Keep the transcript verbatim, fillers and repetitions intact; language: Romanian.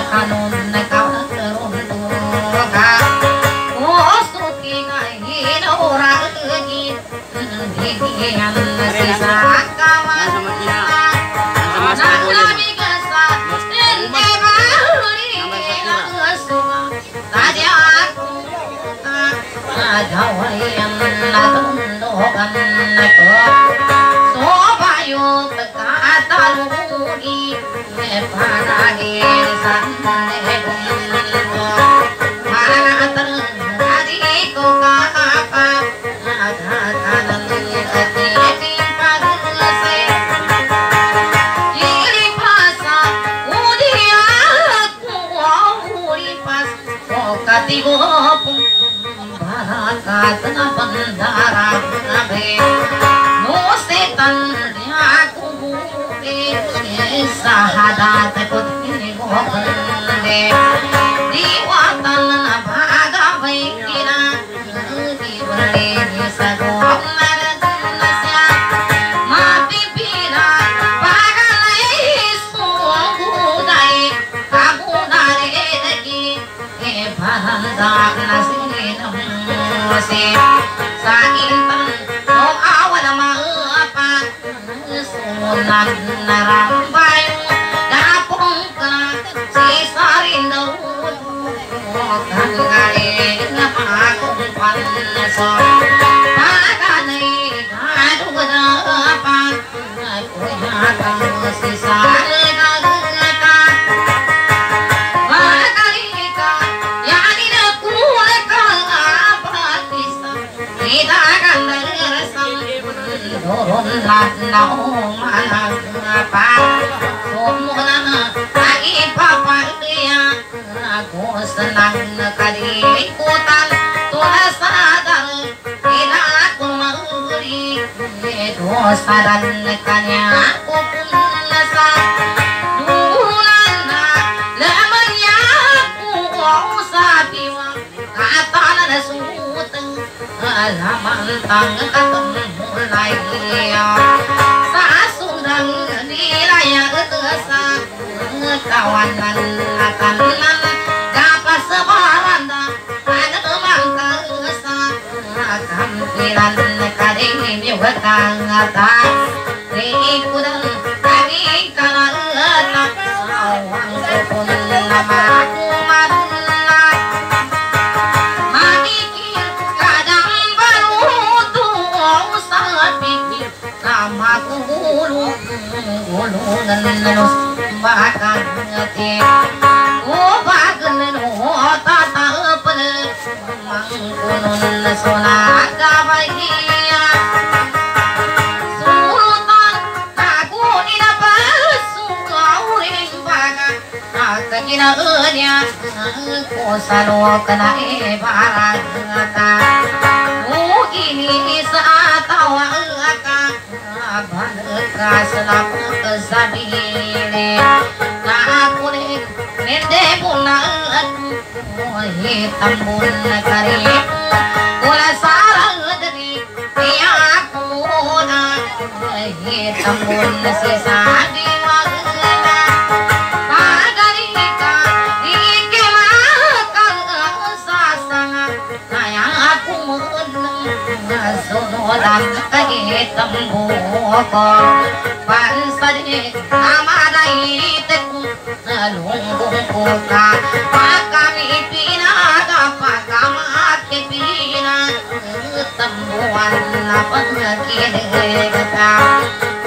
kanun na karon ka o suki ngai na ora gi diyan si sakawan na labi kasa tende bali na suka tadya aku jawayan na tundokan na ko so bayo kataluni panagi sanne gunno manatar hari ko kaapa adha kanan ati pingparse iri bhasa udiya ko uri pas ko katigo bharatna bandara abe no setan aku sahadat kutni gohande diwatan bhaga vaikina diwale sago maradnasya mati pira pagalai sogudai kabudare dagi he bhanda nasinam se saintan no awan ma apa sunan narambai dapong ka si sarindo kangale ngapakong panso paganay kadugda pa kuyatang si sarigagaka magalika yanin kulaka apatisa idagandarasan doron na pa sumuna ay papalya ako sanang kalikutan tulasadan inakumari dosadan kanya ako punasa dulan na laman niya ako sa biwang katalan na sutang alamang tangatang mulay sa sundang nilaya sa kawanan kanan dapat sebaranda ada mangkasa kampiran kading yuwatang ata rikudan tadi kalata awang sepun nama kumat makikir kadang baru tuh saat pikir nama kuhulu gulungan nus makan ngati ubagan no tata pen mangkunun sonaga bagia sultan aku ina pasu auring baga akina enya kosalo kana e baragata ugini saatawa aka abadka salap kesadile na aku nende bulan hitam bun karip kula sarang dari aku na hitam bun sisa di wagna pagarika ike makal sasanga saya aku menang sonodan hitam bukor pansadi amadai teku lunggung kuka pakami pinaga pakamat ke pina tembuan apa kiri